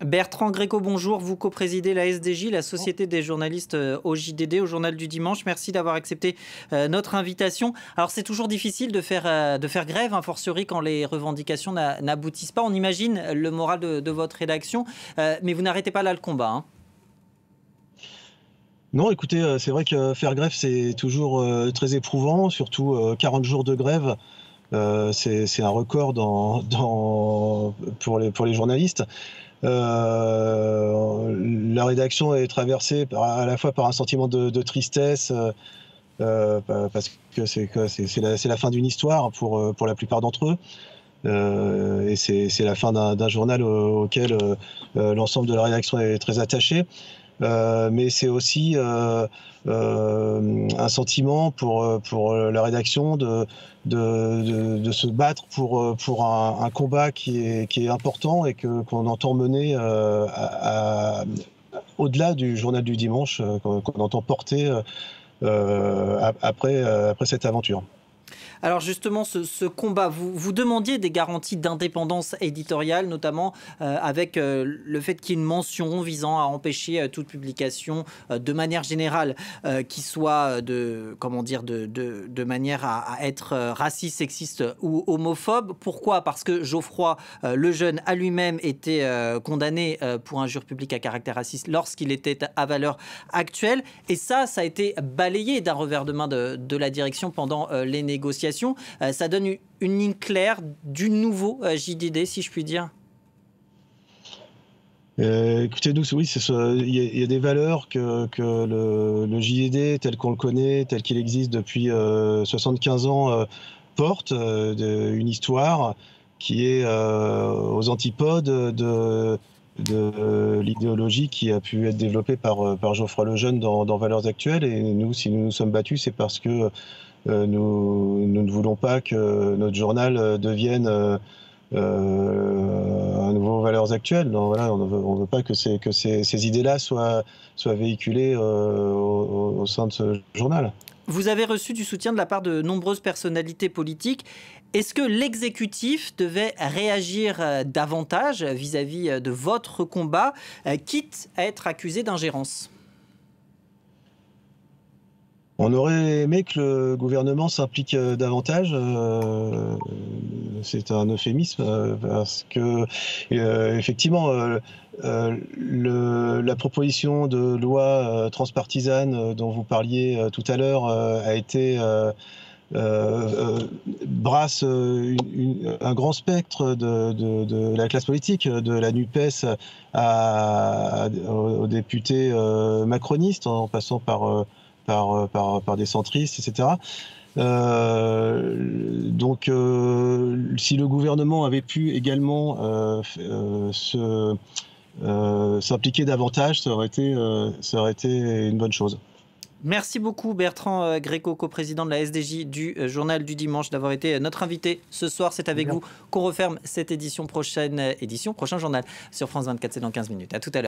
Bertrand Gréco, bonjour. Vous coprésidez la SDJ, la Société des journalistes au JDD, au Journal du Dimanche. Merci d'avoir accepté notre invitation. Alors, c'est toujours difficile de faire grève, a fortiori quand les revendications n'aboutissent pas. On imagine le moral de votre rédaction, mais vous n'arrêtez pas là le combat, hein. Non, écoutez, c'est vrai que faire grève, c'est toujours très éprouvant, surtout 40 jours de grève. C'est un record pour les journalistes. La rédaction est traversée à la fois par un sentiment de tristesse, parce que c'est la fin d'une histoire pour la plupart d'entre eux. Et c'est la fin d'un journal auquel l'ensemble de la rédaction est très attaché. Mais c'est aussi un sentiment pour la rédaction de se battre pour un combat qui est important et qu'on entend mener au-delà du journal du dimanche, qu'on entend porter après cette aventure. Alors justement, ce combat, vous demandiez des garanties d'indépendance éditoriale, notamment avec le fait qu'il y ait une mention visant à empêcher toute publication de manière générale qui soit de manière à être raciste, sexiste ou homophobe. Pourquoi? Parce que Geoffroy Lejeune a lui-même été condamné pour injure publique à caractère raciste lorsqu'il était à valeur actuelle. Et ça a été balayé d'un revers de main de la direction pendant les négociations. Ça donne une ligne claire du nouveau JDD, si je puis dire. Écoutez, nous, oui, il y a des valeurs que le JDD, tel qu'on le connaît, tel qu'il existe depuis 75 ans, porte, une histoire qui est aux antipodes de l'idéologie qui a pu être développée par Geoffroy Lejeune dans Valeurs Actuelles. Et nous, si nous nous sommes battus, c'est parce que nous ne voulons pas que notre journal devienne un nouveau Valeurs Actuelles. Non, voilà, on veut pas que ces idées-là soient véhiculées au sein de ce journal. Vous avez reçu du soutien de la part de nombreuses personnalités politiques. Est-ce que l'exécutif devait réagir davantage vis-à-vis de votre combat, quitte à être accusé d'ingérence ? On aurait aimé que le gouvernement s'implique davantage. C'est un euphémisme parce que effectivement, la proposition de loi transpartisane dont vous parliez tout à l'heure a été brasse un grand spectre de la classe politique, de la NUPES aux députés macronistes, en passant par des centristes, etc. Donc, si le gouvernement avait pu également s'impliquer davantage, ça aurait été une bonne chose. Merci beaucoup Bertrand Gréco, coprésident de la SDJ du Journal du Dimanche, d'avoir été notre invité ce soir. C'est avec vous qu'on referme cette prochain journal sur France 24, c'est dans 15 minutes. À tout à l'heure.